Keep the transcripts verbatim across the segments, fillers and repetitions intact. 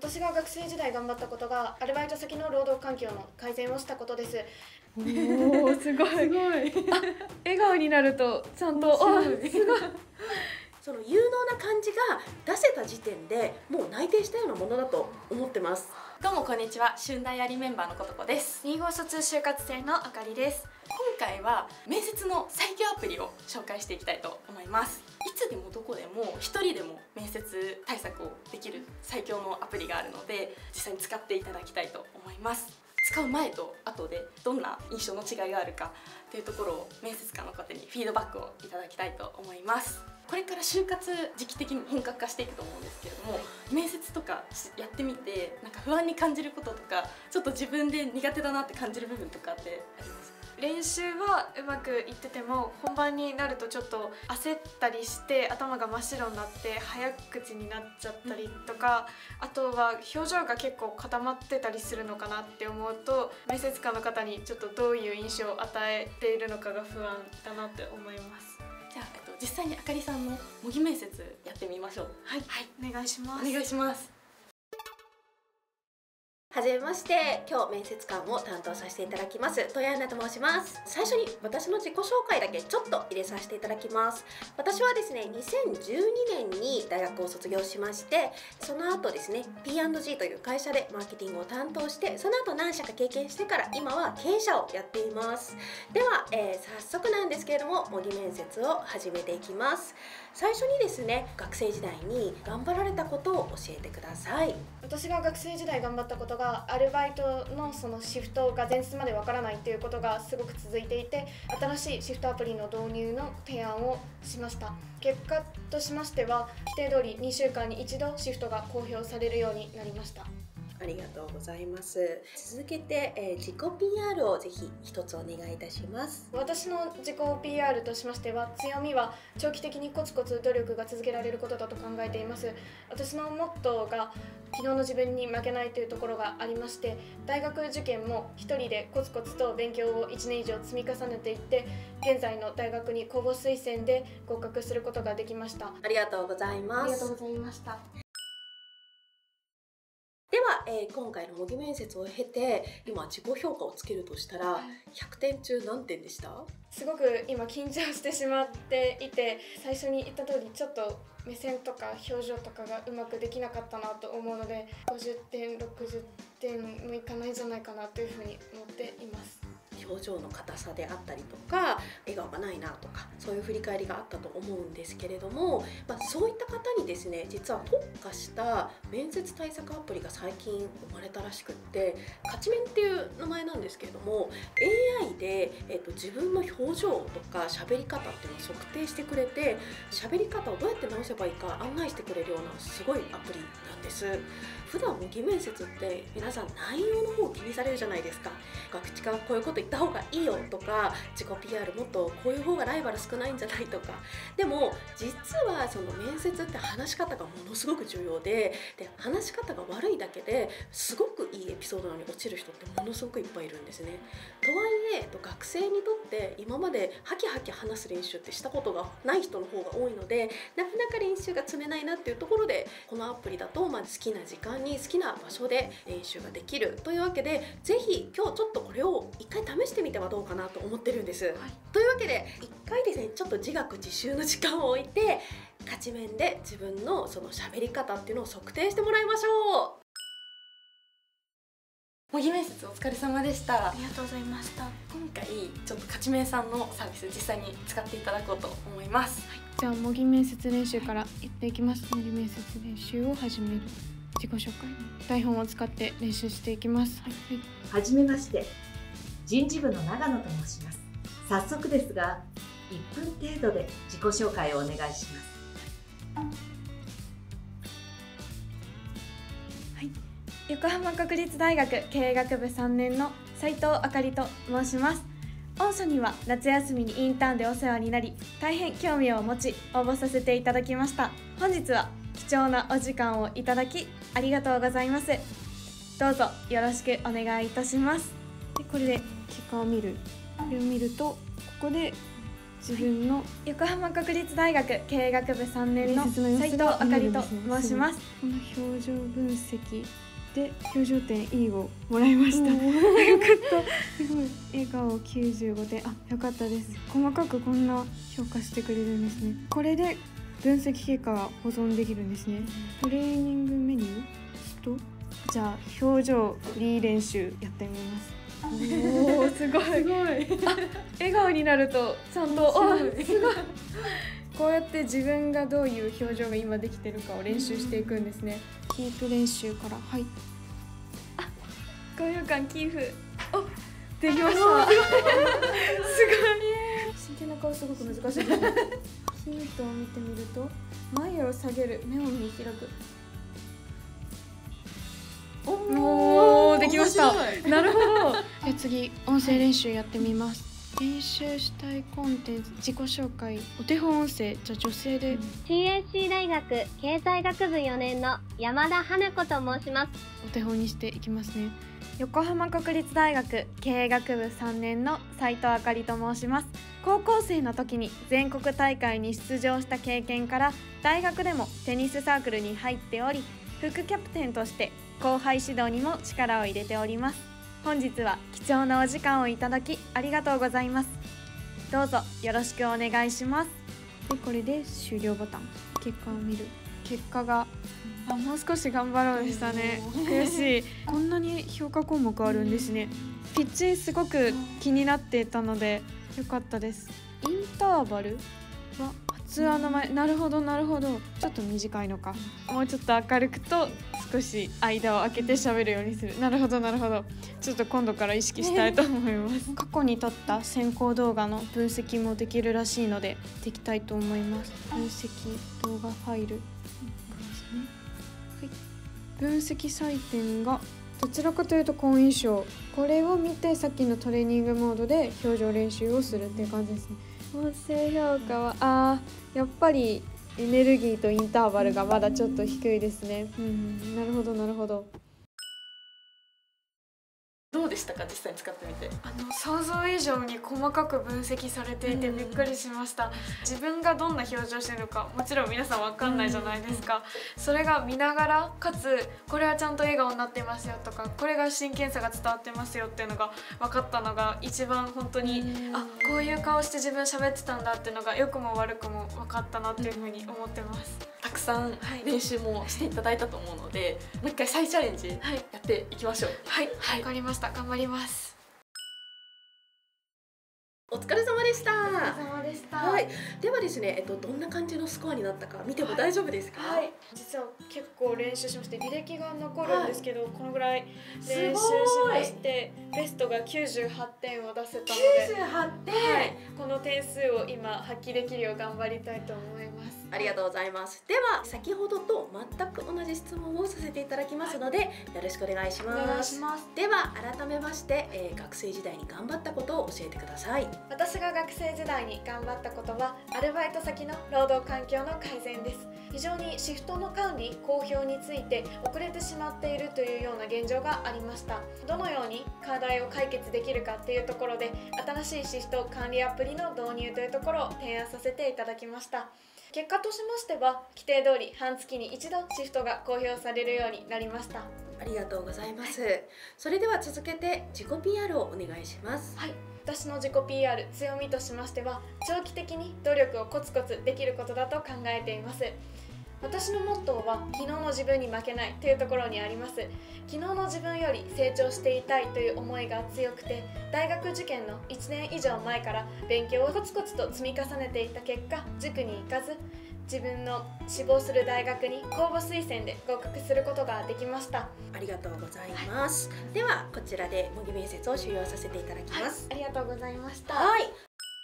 私が学生時代頑張ったことがアルバイト先の労働環境の改善をしたことです。 おー、すごい。すごい。あ、笑顔になるとちゃんと、あ、すごい。 その有能な感じが出せた時点でもう内定したようなものだと思ってます。 どうもこんにちは、春大アリメンバーのことこです。 に号卒就活生のあかりです。 今回は面接の最強アプリを紹介していきたいと思います。いつでもどこでも一人でも面接対策をできる最強のアプリがあるので、実際に使っていただきたいと思います。使う前と後でどんな印象の違いがあるかというところを面接官の方にフィードバックをいただきたいと思います。これから就活時期的に本格化していくと思うんですけれども、面接とかやってみてなんか不安に感じることとか、ちょっと自分で苦手だなって感じる部分とかってありますか？ 練習はうまくいってても本番になるとちょっと焦ったりして頭が真っ白になって早口になっちゃったりとか、あとは表情が結構固まってたりするのかなって思うと、面接官の方にちょっとどういう印象を与えているのかが不安だなって思います。 じゃあ、えっと、実際にあかりさんの模擬面接やってみましょう。 はい、はい、お願いします。 お願いします。 はじめまして、今日面接官を担当させていただきます戸谷アナと申します。最初に私の自己紹介だけちょっと入れさせていただきます。私はですね、にせんじゅうにねんに大学を卒業しまして、その後ですね ピーアンドジー という会社でマーケティングを担当して、その後何社か経験してから今は経営者をやっています。では、えー、早速なんですけれども模擬面接を始めていきます。最初にですね、学生時代に頑張られたことを教えてください。 私が学生時代頑張ったことが、アルバイトのそのシフトが前日までわからないっていうことがすごく続いていて、新しいシフトアプリの導入の提案をしました。結果としましては、規定通りにしゅうかんに一度シフトが公表されるようになりました。 ありがとうございます。続けて、えー、自己 ピーアール をぜひ一つお願いいたします。 私の自己 ピーアール としましては、強みは長期的にコツコツ努力が続けられることだと考えています。私のモットーが昨日の自分に負けないというところがありまして、大学受験も一人でコツコツと勉強をいちねん以上積み重ねていって、現在の大学に公募推薦で合格することができました。 ありがとうございます。 ありがとうございました。 では、えー、今回の模擬面接を経て今自己評価をつけるとしたらひゃくてん中何点でした？ すごく今緊張してしまっていて、最初に言った通りちょっと目線とか表情とかがうまくできなかったなと思うので、ごじゅってんろくじゅってんもいかないんじゃないかなというふうに思っています。 表情の硬さであったりとか笑顔がないなとか、そういう振り返りがあったと思うんですけれども、まあ、そういった方にですね、実は特化した面接対策アプリが最近生まれたらしくって、勝ち面っていう名前なんですけれども、 エーアイ で、えっと、自分の表情とか喋り方っていうのを測定してくれて、喋り方をどうやって直せばいいか案内してくれるようなすごいアプリなんです。普段模擬面接って皆さん内容の方を気にされるじゃないですか。学知からこういうこと言った方がいいよとか、自己 ピーアール もっとこういう方がライバル少ないんじゃないとか。でも実はその面接って話し方がものすごく重要で、で話し方が悪いだけですごくいいエピソードなのに落ちる人ってものすごくいっぱいいるんですね。とはいえ学生にとって今までハキハキ話す練習ってしたことがない人の方が多いので、なかなか練習が積めないなっていうところで、このアプリだとまあ好きな時間に好きな場所で練習ができるというわけで、ぜひ今日ちょっとこれを一回試してみてはどうかなと思ってるんです、はい、というわけで一回ですね、ちょっと自学自習の時間を置いて、勝ち面で自分のその喋り方っていうのを測定してもらいましょう。 模擬面接お疲れ様でした。 ありがとうございました。 今回ちょっと勝ち面さんのサービス実際に使っていただこうと思います、はい、 じゃあ模擬面接練習からいっていきます。模擬面接練習を始める。自己紹介、台本を使って練習していきます。はい、 はじめまして、人事部の長野と申します。早速ですがいっぷん程度で自己紹介をお願いします。 はい、横浜国立大学経営学部さんねんの斉藤あかりと申します。御社には夏休みにインターンでお世話になり、大変興味を持ち応募させていただきました。本日は貴重なお時間をいただきありがとうございます。どうぞよろしくお願いいたします。でこれで結果を見る。これを見ると、ここで自分の横浜国立大学経営学部さんねんの面接の様斉藤子があかりと申します。 この表情分析で表情点 イー をもらいました。よかった。すごい。笑顔きゅうじゅうごてん。あ、よかったです。細かくこんな評価してくれるんですね。これで分析結果が保存できるんですね。トレーニングメニューとじゃあ表情フリー練習やってみます。おー、すごい。すごい。あ、笑顔になるとちゃんとあ、すごい。こうやって自分がどういう表情が今できてるかを練習していくんですね。キープ練習から、はい。あ、高揚感キープ。お、できました。すごい。 真剣な顔すごく難しいですね。 ヒントを見てみると、眉を下げる、目を見開く。おー、できました。なるほど。で、次音声練習やってみます。練習したいコンテンツ、自己紹介、お手本音声、じゃあ女性で。 シーエーシー 大学経済学部よねんの山田花子と申します。 お手本にしていきますね。 横浜国立大学経営学部さんねんの斉藤あかりと申します。高校生の時に全国大会に出場した経験から、大学でもテニスサークルに入っており、副キャプテンとして後輩指導にも力を入れております。本日は貴重なお時間をいただきありがとうございます。どうぞよろしくお願いします。 で、これで終了ボタン、結果を見る。結果が、あ、もう少し頑張ろうでしたね。悔しい。こんなに評価項目あるんですね。ピッチすごく気になっていたのでよかったです。インターバルは発話の前。なるほどなるほど。ちょっと短いのか。もうちょっと明るくと少し間を空けて喋るようにする。なるほどなるほど。ちょっと今度から意識したいと思います。過去に撮った先行動画の分析もできるらしいのでできたいと思います。分析動画ファイル、はい、分析採点がどちらかというと好印象。これを見てさっきのトレーニングモードで表情練習をするっていう感じですね。音声評価はあーやっぱりエネルギーとインターバルがまだちょっと低いですね。うん、なるほどなるほど。 どうでしたか、実際に使ってみて。 あの想像以上に細かく分析されていてびっくりしました。自分がどんな表情してるのかもちろん皆さんわかんないじゃないですか。それが見ながら、かつこれはちゃんと笑顔になってますよとか、これが真剣さが伝わってますよっていうのが分かったのが一番本当に、あ、こういう顔して自分喋ってたんだっていうのが良くも悪くも分かったなっていうふうに思ってます。 たくさん練習もしていただいたと思うので、もう一回再チャレンジやっていきましょう。 はい、はい、わかりました。頑張ります。 お疲れ様でした。 お疲れ様でした。 はい、ではですね、えっとどんな感じのスコアになったか見ても大丈夫ですか？ はい、実は結構練習しまして、履歴が残るんですけど、はい、このぐらい練習しまして、ベストがきゅうじゅうはってんを出せたので、 きゅうじゅうはってん、 はい、この点数を今発揮できるよう頑張りたいと思います。 ありがとうございます。では先ほどと全く同じ質問をさせていただきますので、はい、よろしくお願いします。 お願いします。 では改めまして、えー、学生時代に頑張ったことを教えてください。 私が学生時代に頑張ったことは、アルバイト先の労働環境の改善です。非常にシフトの管理、公表について遅れてしまっているというような現状がありました。どのように課題を解決できるかっていうところで、新しいシフト管理アプリの導入というところを提案させていただきました。結果としましては、規定通り半月に一度シフトが公表されるようになりました。 ありがとうございます。それでは続けて自己 ピーアール をお願いします。 はい、私の自己 ピーアール 強みとしましては、長期的に努力をコツコツできることだと考えています。私のモットーは、昨日の自分に負けないというところにあります。昨日の自分より成長していたいという思いが強くて、大学受験のいちねん以上前から勉強をコツコツと積み重ねていた結果、塾に行かず、自分の志望する大学に公募推薦で合格することができました。 ありがとうございます。はい、ではこちらで模擬面接を終了させていただきます。 はい、ありがとうございました。 はい。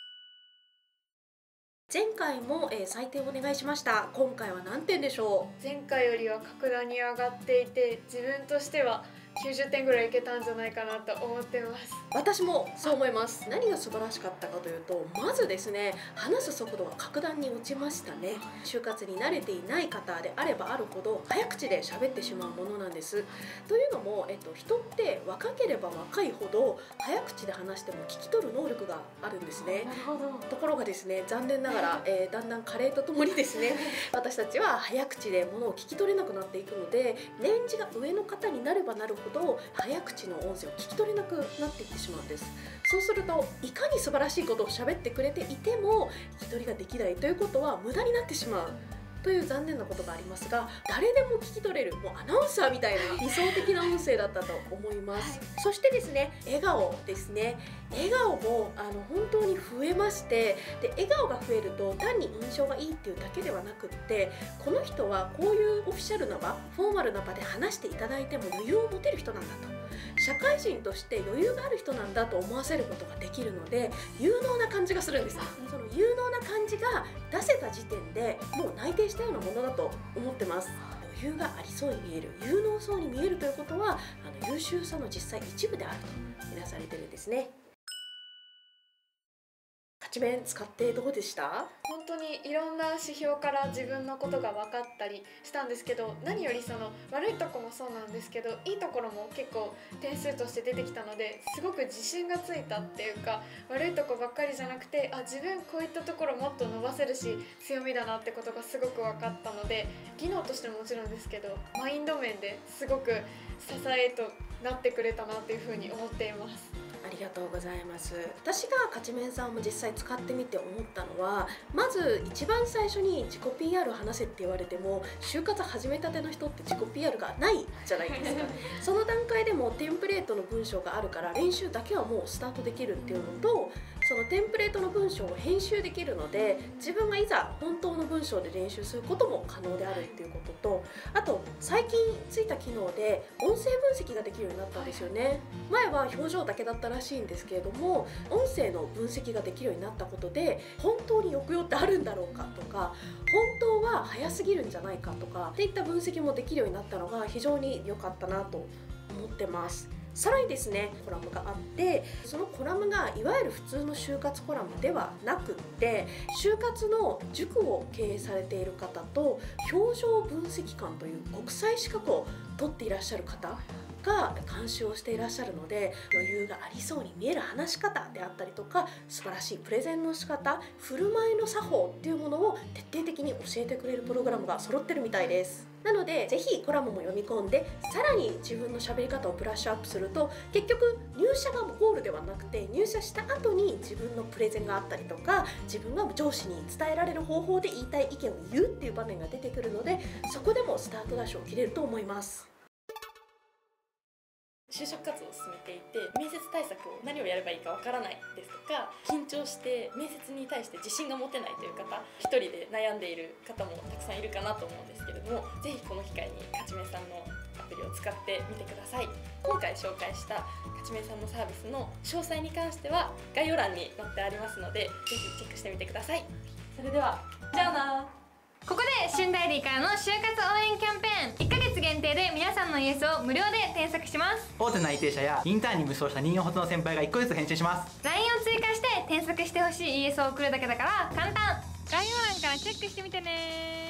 前回も、えー、採点お願いしました。今回は何点でしょう？ 前回よりは格段に上がっていて、自分としてはきゅうじゅってんぐらいいけたんじゃないかなと思ってます。 私もそう思います。何が素晴らしかったかというと、まずですね、話す速度が格段に落ちましたね。就活に慣れていない方であればあるほど早口で喋ってしまうものなんです。というのも、えっと、人って若ければ若いほど早口で話しても聞き取る能力があるんですね。 なるほど。 ところがですね、残念ながら、えー、だんだん加齢とともにですね私たちは早口でものを聞き取れなくなっていくので、年次が上の方になればなるほど早口の音声を聞き取れなくなっていってしまうんです。そうすると、いかに素晴らしいことを喋ってくれていても聞き取りができないということは無駄になってしまうという残念なことがありますが、誰でも聞き取れる、もうアナウンサーみたいな理想的な音声だったと思います、はい、そしてですね、笑顔ですね。笑顔もあの本当に増えまして、で笑顔が増えると単に印象がいいっていうだけではなくって、この人はこういうオフィシャルな場、フォーマルな場で話していただいても余裕を持てる人なんだと、社会人として余裕がある人なんだと思わせることができるので、有能な感じがするんです。その有能な感じが出せた時点でもう内定したようなものだと思ってます。余裕がありそうに見える、有能そうに見えるということは、あの優秀さの実際一部であるとみなされてるんですね。勝ち面使ってどうでした？ 本当にいろんな指標から自分のことが分かったりしたんですけど、何よりその悪いとこもそうなんですけど、いいところも結構点数として出てきたので、すごく自信がついたっていうか、悪いとこばっかりじゃなくて、あ、自分こういったところもっと伸ばせるし強みだなってことがすごく分かったので、技能としてももちろんですけど、マインド面ですごく支えとなってくれたなっていうふうに思っています。 ありがとうございます。私が勝ち面さんも実際使ってみて思ったのは、まず一番最初に自己 ピーアール 話せって言われても、就活始めたての人って自己 ピーアール がないじゃないですかその段階でもテンプレートの文章があるから練習だけはもうスタートできるっていうのと、そのテンプレートの文章を編集できるので、自分がいざ本当の文章で練習することも可能であるっていうことと、あと最近ついた機能で音声分析ができるようになったんですよね。前は表情だけだったらしいんですけれども、音声の分析ができるようになったことで、本当に抑揚ってあるんだろうかとか、本当は早すぎるんじゃないかとかっていった分析もできるようになったのが非常に良かったなと思ってます。さらにですね、コラムがあって、そのコラムがいわゆる普通の就活コラムではなくって、就活の塾を経営されている方と表情分析官という国際資格を取っていらっしゃる方が監修をしていらっしゃるので、余裕がありそうに見える話し方であったりとか、素晴らしいプレゼンの仕方、振る舞いの作法っていうものを徹底的に教えてくれるプログラムが揃ってるみたいです。なのでぜひコラムも読み込んで、さらに自分の喋り方をブラッシュアップすると、結局入社がゴールではなくて、入社した後に自分のプレゼンがあったりとか、自分が上司に伝えられる方法で言いたい意見を言うっていう場面が出てくるので、そこでもスタートダッシュを切れると思います。 就職活動を進めていて、面接対策を何をやればいいかわからないですとか、緊張して面接に対して自信が持てないという方、一人で悩んでいる方もたくさんいるかなと思うんですけれども、ぜひこの機会に勝ち面さんのアプリを使ってみてください。今回紹介した勝ち面さんのサービスの詳細に関しては概要欄に載ってありますので、ぜひチェックしてみてください。それでは、じゃあな。 ここで旬ダイリーからの就活応援キャンペーン、いっかげつ限定で皆さんのイエスを無料で添削します。 大手内定者やインターンに無双した任用発の先輩がいっこずつ返信します。 ライン を追加して添削してほしいイエスを送るだけだから簡単。概要欄からチェックしてみてね。